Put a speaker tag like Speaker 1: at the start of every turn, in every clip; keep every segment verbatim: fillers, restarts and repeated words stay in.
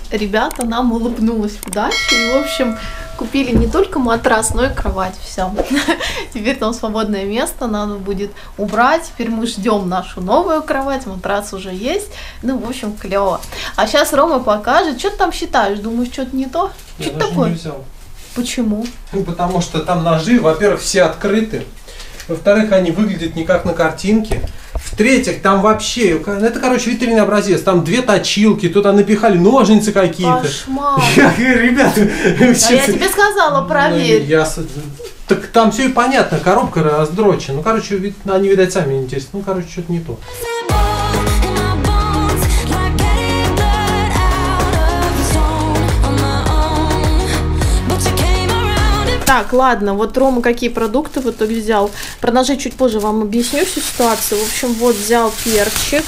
Speaker 1: ребята нам улыбнулась удача. И, в общем, купили не только матрас, но и кровать. Все. Теперь там свободное место, надо будет убрать. Теперь мы ждем нашу новую кровать, матрас уже есть. Ну, в общем, клево. А сейчас Рома покажет. Что ты там считаешь? Думаешь, что-то не то? Что это такое?
Speaker 2: Не взял.
Speaker 1: Почему?
Speaker 2: Ну, потому что там ножи, во-первых, все открыты. Во-вторых, они выглядят не как на картинке. В-третьих, там вообще, это, короче, витринный образец. Там две точилки, туда напихали ножницы какие-то.
Speaker 1: Кошмар.
Speaker 2: Я говорю, ребята...
Speaker 1: А я тебе сказала, проверь.
Speaker 2: Я... Так там все и понятно, коробка раздрочена. Ну, короче, они, видать, сами не интересны. Ну, короче, что-то не то.
Speaker 1: Так, ладно, вот Рома какие продукты в итоге взял. Про ножи чуть позже вам объясню всю ситуацию. В общем, вот взял перчик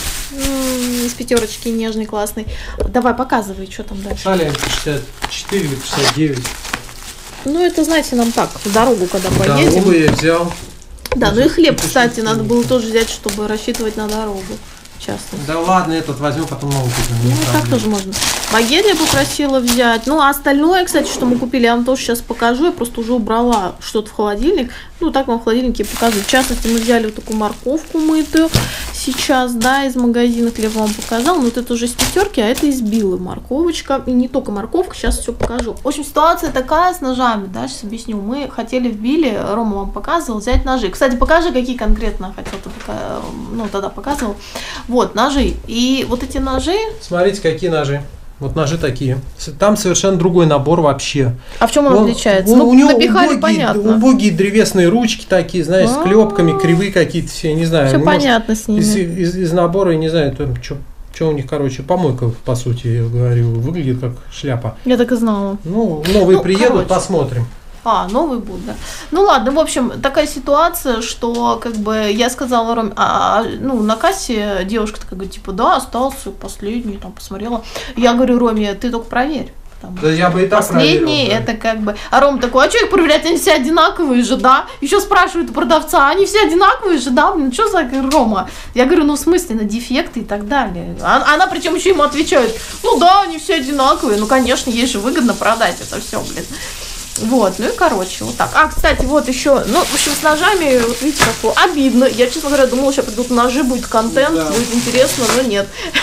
Speaker 1: из пятерочки, нежный, классный. Давай, показывай, что там дальше.
Speaker 2: Шален шестьдесят четыре или шестьдесят девять.
Speaker 1: Ну, это, знаете, нам так, в дорогу, когда поедем.
Speaker 2: Дорогу я взял.
Speaker 1: Да, ну и хлеб, кстати, надо было тоже взять, чтобы рассчитывать на дорогу. Часто.
Speaker 2: Да ладно, этот возьму, потом новый купим.
Speaker 1: Ну, так тоже можно. Багет я попросила взять. Ну, а остальное, кстати, что мы купили, я вам тоже сейчас покажу. Я просто уже убрала что-то в холодильник. Ну, так вам в холодильнике показываю. В частности, мы взяли вот такую морковку мытую сейчас, да, из магазина. Хлеб вам показал. Но вот это уже из пятерки, а это из Билы морковочка. И не только морковка, сейчас все покажу. В общем, ситуация такая с ножами, да, сейчас объясню. Мы хотели в Биле, Рома вам показывал, взять ножи. Кстати, покажи, какие конкретно хотел, ты пока, ну, тогда показывал. Вот, ножи. И вот эти ножи...
Speaker 2: Смотрите, какие ножи. Вот ножи такие. Там совершенно другой набор вообще.
Speaker 1: А в чем он, он отличается?
Speaker 2: Он,
Speaker 1: ну,
Speaker 2: у него
Speaker 1: напихали,
Speaker 2: убогие,
Speaker 1: понятно.
Speaker 2: убогие древесные ручки такие, знаешь,
Speaker 1: А-а-а.
Speaker 2: с клепками, кривые какие-то все, не знаю.
Speaker 1: Все
Speaker 2: может,
Speaker 1: понятно с ними.
Speaker 2: Из, из, из набора, не знаю, там, что у них, короче, помойка, по сути, я говорю, выглядит как шляпа.
Speaker 1: Я так и знала.
Speaker 2: Ну, новые ну, приедут, короче. Посмотрим.
Speaker 1: А, новый будет, да. Ну ладно, в общем, такая ситуация, что как бы я сказала Роме, а, ну, на кассе девушка такая говорит, типа, да, остался последний, там, посмотрела. Я говорю, Роме, ты только проверь.
Speaker 2: Да я бы и так
Speaker 1: последний,
Speaker 2: проверил, да.
Speaker 1: Это как бы... А Рома такой, а что их проверять, они все одинаковые же, да? Еще спрашивают у продавца, они все одинаковые же, да? Блин, что за Рома? Я говорю, ну в смысле, на дефекты и так далее. А, она причем еще ему отвечает, ну да, они все одинаковые, ну конечно, ей же выгодно продать это все, блин. Вот, ну и короче, вот так. А, кстати, вот еще, ну, в общем, с ножами, вот видите, как обидно. Я, честно говоря, думала, сейчас придут ножи, будет контент, да. Будет интересно, но нет.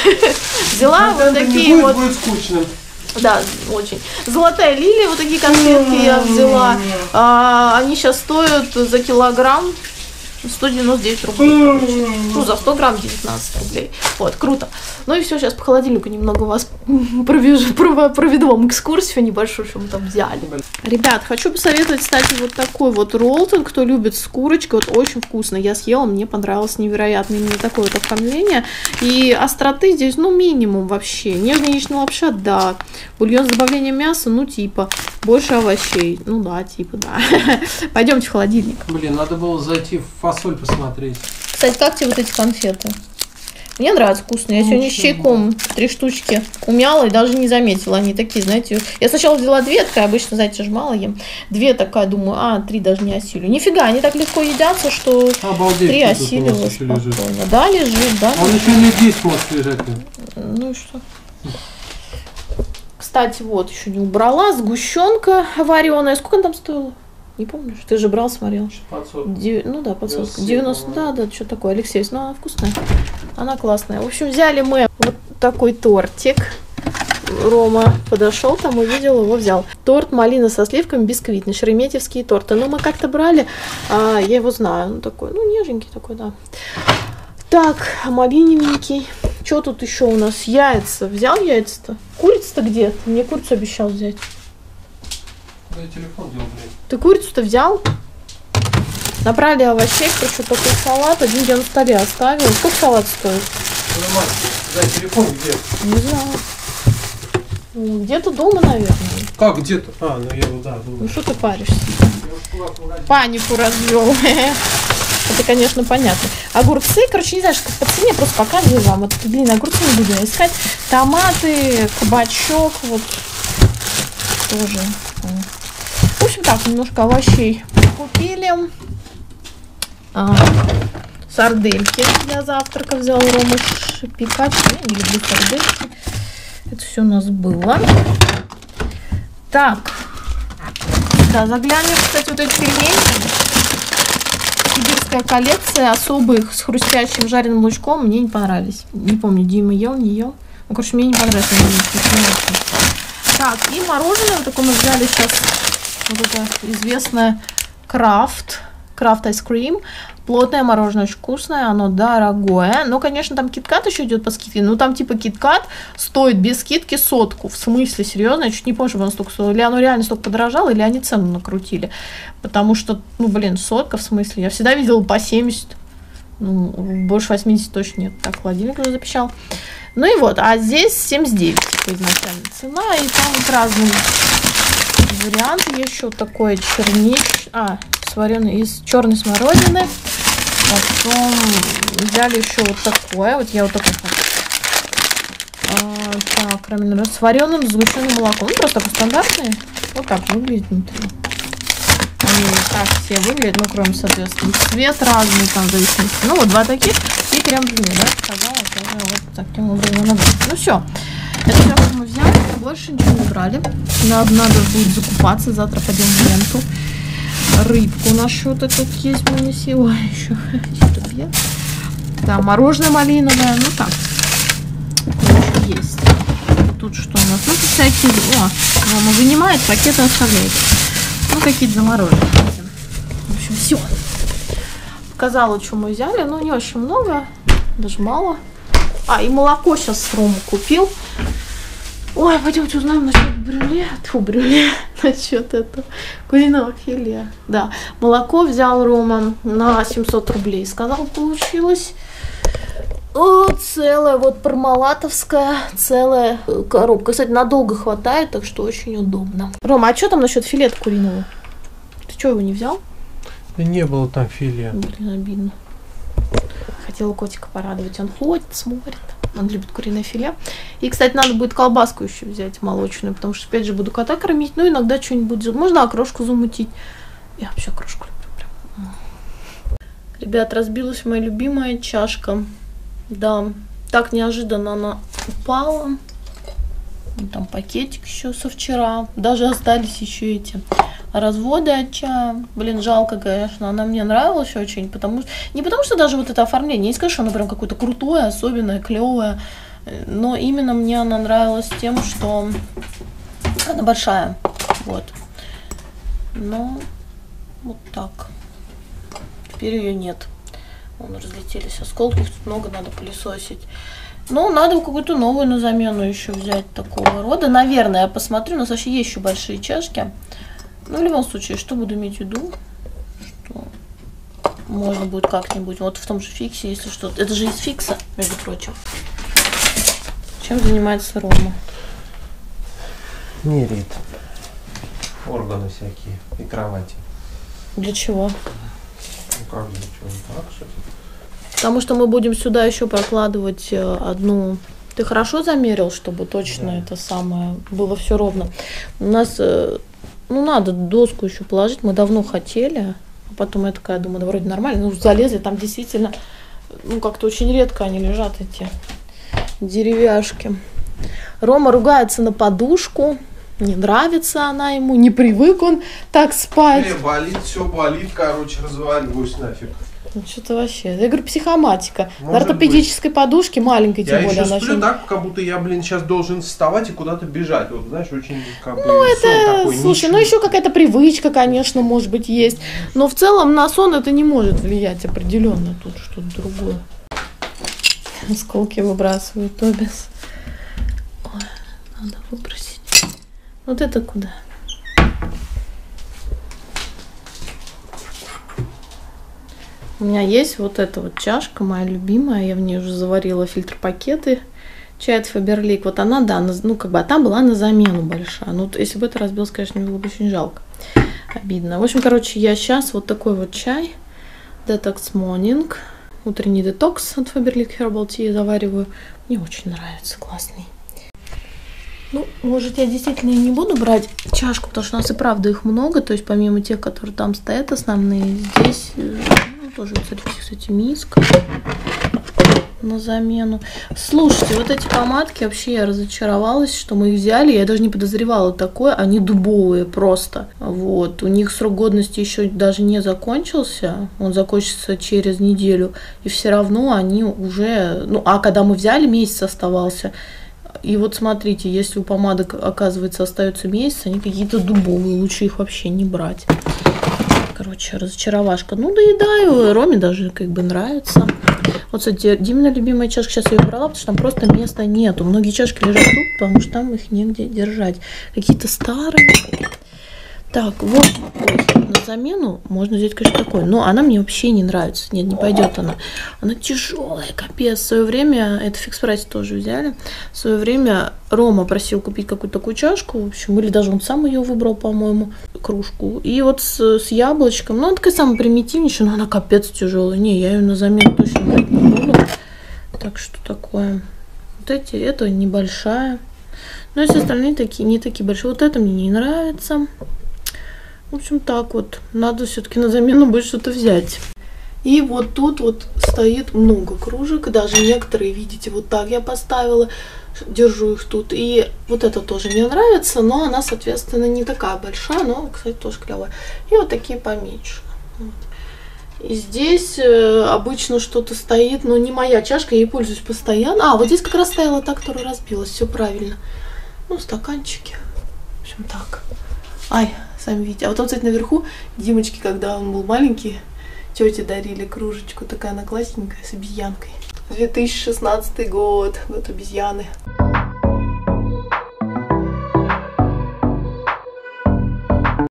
Speaker 1: Взяла вот такие вот...
Speaker 2: Будет скучно.
Speaker 1: Да, очень. Золотая лилия, вот такие конфетки я взяла. А, они сейчас стоят за килограмм сто девяносто девять рублей. Ну, за сто грамм девятнадцать рублей. Вот, круто. Ну и все, сейчас по холодильнику немного вас провяжу, проведу вам экскурсию небольшую, что мы там взяли. Ребят, хочу посоветовать, кстати, вот такой вот роллтон, кто любит с курочкой, вот очень вкусно. Я съела, мне понравилось невероятно именно такое вот оформление. И остроты здесь, ну, минимум вообще. Нежная яичная лапша, да. Бульон с добавлением мяса, ну, типа. Больше овощей, ну, да, типа, да. Пойдемте в холодильник.
Speaker 2: Блин, надо было зайти в фасоль посмотреть.
Speaker 1: Кстати, как тебе вот эти конфеты? Мне нравятся вкусные. Я ну, сегодня с чайком три штучки умяла и даже не заметила. Они такие, знаете, я сначала взяла две, такая обычно, знаете, ж мало ем. Две такая, думаю, а, три даже не осилю. Нифига, они так легко едятся, что
Speaker 2: обалдеть,
Speaker 1: три осилила спокойно. Да, лежит, да.
Speaker 2: Он еще не десять может лежать.
Speaker 1: Ну и что? Кстати, вот, еще не убрала. Сгущенка вареная. Сколько она там стоила? Не помнишь? Ты же брал, смотрел.
Speaker 2: под сорок.
Speaker 1: Дев... Ну да, под сорок. девяносто, да, да, что такое, Алексей. Ну, она вкусная. Она классная. В общем, взяли мы вот такой тортик. Рома подошел, там увидел, его взял. Торт малина со сливками, бисквитный, шереметьевские торты. Ну, мы как-то брали, а, я его знаю. Ну, такой, ну, нежненький такой, да. Так, малиневенький. Что тут еще у нас? Яйца. Взял яйца-то? Курица-то где? Ты мне курицу обещал взять.
Speaker 2: Я телефон делал, блядь.
Speaker 1: Ты курицу-то взял? Набрали овощей, короче, такой салат. Один я на столе оставил. Сколько салат стоит?
Speaker 2: Да, телефон где?
Speaker 1: Не знаю. Где-то дома, наверное.
Speaker 2: Как где-то? А, ну я его, да, думаю.
Speaker 1: Ну что ты паришься? Панику развел. Это, конечно, понятно. Огурцы, короче, не знаю, что по цене, просто показываю вам. Вот длинные огурцы не буду искать. Томаты, кабачок, вот тоже. В общем, так, немножко овощей купили. А, сардельки для завтрака взял Рома пикать. Я не люблю сардельки. Это все у нас было. Так. Да, заглянем, кстати, вот эти пельмени. Сибирская коллекция, особых с хрустящим жареным лучком, мне не понравились. Не помню, Дима ел, не ел. Ну, короче, мне не понравилось. Так, и мороженое, вот такое мы взяли сейчас, вот это известное Крафт, Крафт айскрим. Плотное мороженое, очень вкусное, оно дорогое. Но, конечно, там киткат еще идет по скидке. Ну, там типа киткат стоит без скидки сотку. В смысле, серьезно? Я чуть не помню, чтобы оно столько стоило. Или оно реально столько подорожало, или они цену накрутили. Потому что, ну, блин, сотка в смысле. Я всегда видела по семьдесят. Ну, больше восьмидесяти точно нет. Так, холодильник уже запищал. Ну и вот, а здесь семьдесят девять, типа, изначально цена. И там вот разные варианты. Еще вот такое чернич... А, сваренный из черной смородины. Потом взяли еще вот такое. Вот я вот такой хочу. А, так, карамельный с вареным сгущенным молоком. Ну, просто такой стандартный. Вот так выглядит внутри. Они так все выглядят, ну, кроме, соответственно, цвет разный, там, в зависимости. Ну, вот два таких и крем-брюле, да, сказала, тоже вот таким образом она будет. Ну, все. Это все, что мы взяли. Больше ничего не брали. Надо, надо будет закупаться. Завтра пойдем в ленту. Рыбку нашу вот тут есть, мы не сила еще. Да, мороженое малиновое, ну так. Есть. Тут что у нас? Ну, тут всякие... О, мама вынимает, пакеты оставляет. Ну, какие-то замороженные. В общем, все. Показала, что мы взяли. Ну, не очень много. Даже мало. А, и молоко сейчас Рома купил. Ой, пойдемте узнаем насчет брюле. Фу, брюле. Насчет этого куриного филе. Да, молоко взял Рома на семьсот рублей. Сказал, получилось о, целая, вот пармалатовская, целая коробка. Кстати, надолго хватает, так что очень удобно. Рома, а что там насчет филе куриного? Ты что, его не взял?
Speaker 2: Да не было там филе.
Speaker 1: Блин, обидно. Хотела котика порадовать. Он ходит, смотрит. Он любит куриное филе. И, кстати, надо будет колбаску еще взять молочную, потому что, опять же, буду кота кормить. Ну, иногда что-нибудь... Можно окрошку замутить. Я вообще окрошку люблю прям. Ребят, разбилась моя любимая чашка. Да, так неожиданно она упала. Там пакетик еще со вчера. Даже остались еще эти разводы от чая. Блин, жалко, конечно. Она мне нравилась очень, потому что... Не потому что даже вот это оформление. Не скажу, что оно прям какое-то крутое, особенное, клевое. Но именно мне она нравилась тем, что она большая. Вот. Но вот так. Теперь ее нет. Вон разлетелись осколки, их тут много, надо пылесосить. Ну, надо какую-то новую на замену еще взять такого рода. Наверное, я посмотрю. У нас вообще есть еще большие чашки. Ну, в любом случае, что буду иметь в виду? Что можно будет как-нибудь. Вот в том же фиксе, если что-то. Это же из фикса, между прочим. Чем занимается Рома?
Speaker 2: Меряет органы всякие и кровати.
Speaker 1: Для чего?
Speaker 2: Ну как для чего? Так, что-то.
Speaker 1: Потому что мы будем сюда еще прокладывать одну. Ты хорошо замерил, чтобы точно да. Это самое было все ровно. У нас, ну, надо доску еще положить. Мы давно хотели. А потом я такая думаю, да вроде нормально. Ну, залезли, там действительно, ну, как-то очень редко они лежат, эти деревяшки. Рома ругается на подушку. Не нравится она ему, не привык он так спать.
Speaker 2: Не, болит, все болит, короче, разваливаюсь нафиг.
Speaker 1: Ну что-то вообще. Я говорю, психоматика.
Speaker 2: Может
Speaker 1: на ортопедической быть. Подушке маленькой, тем
Speaker 2: я
Speaker 1: более.
Speaker 2: Я еще
Speaker 1: она
Speaker 2: сплю
Speaker 1: очень...
Speaker 2: так, как будто я, блин, сейчас должен вставать и куда-то бежать. Вот, знаешь, очень как бы...
Speaker 1: Ну, это, такой, слушай, ничего. Ну еще какая-то привычка, конечно, может быть, есть. Но в целом на сон это не может влиять определенно. Тут что-то другое. Осколки выбрасывают, Тобис. Ой, надо выбросить. Вот это куда? У меня есть вот эта вот чашка, моя любимая. Я в ней уже заварила фильтр-пакеты. Чай от Faberlic. Вот она, да, ну как бы, а та была на замену большая. Ну, если бы это разбилось, конечно, мне было бы очень жалко. Обидно. В общем, короче, я сейчас вот такой вот чай. Detox Morning. Утренний детокс от Faberlic Herbal Tea завариваю. Мне очень нравится, классный. Ну, может, я действительно не буду брать чашку, потому что у нас и правда их много. То есть, помимо тех, которые там стоят основные, здесь... Тоже, кстати, миска. на замену. Слушайте, вот эти помадки, вообще я разочаровалась, что мы их взяли. Я даже не подозревала такое. Они дубовые просто. Вот. У них срок годности еще даже не закончился. Он закончится через неделю. И все равно они уже... Ну, а когда мы взяли, месяц оставался. И вот смотрите, если у помадок, оказывается, остается месяц, они какие-то дубовые. Лучше их вообще не брать. Короче, разочаровашка. Ну, доедаю. Роме даже как бы нравится. Вот, кстати, Димина любимая чашка. Сейчас я ее убрала, потому что там просто места нету. Многие чашки лежат тут, потому что там их негде держать. Какие-то старые. Так, вот. На замену можно взять, конечно, такой. Но она мне вообще не нравится. Нет, не пойдет она. Она тяжелая, капец. В свое время, это в фикс прайсе тоже взяли. В свое время Рома просил купить какую-то такую чашку. В общем, или даже он сам ее выбрал, по-моему, кружку. И вот с, с яблочком. Ну, она такая самая примитивнейшая, но она капец тяжелая. Не, я ее на замену точно брать не буду. Так что такое. Вот эти, это небольшая. Но если остальные такие, не такие большие. Вот это мне не нравится. В общем, так вот. Надо все-таки на замену будет что-то взять. И вот тут вот стоит много кружек. Даже некоторые, видите, вот так я поставила. Держу их тут. И вот это тоже мне нравится. Но она, соответственно, не такая большая. Но, кстати, тоже клевая. И вот такие поменьше. Вот. И здесь э, обычно что-то стоит. Но не моя чашка. Я ей пользуюсь постоянно. А, вот здесь как раз стояла та, которая разбилась. Все правильно. Ну, стаканчики. В общем, так. Ай, сами видите. А вот там, кстати, наверху Димочке, когда он был маленький, тете дарили кружечку. Такая она классненькая, с обезьянкой. две тысячи шестнадцатый год. Год обезьяны.